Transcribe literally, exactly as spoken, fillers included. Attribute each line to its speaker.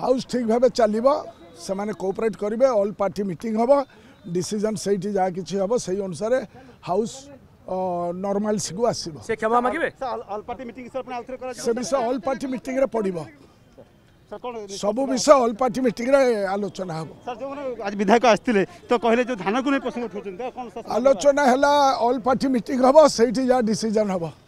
Speaker 1: house ठीक भाव चलो से मैंने कोऑपरेट करेंगे ऑल पार्टी मीटिंग हम डिसीजन से जहाँ कि हम से अनुसार हाउस नॉर्मल को आसो
Speaker 2: से क्षमा मांगे
Speaker 1: से विषय ऑल पार्टी मीटिंग रे पड़ो सब विषय ऑल पार्टी मीटिंग रे आलोचना हम
Speaker 3: सर जो आज विधायक आसते तो कहले जो धान को नहीं प्रसंग उठाउछन त कोन
Speaker 1: आलोचना है ऑल पार्टी मीटिंग हम से जहाँ डिसीजन हम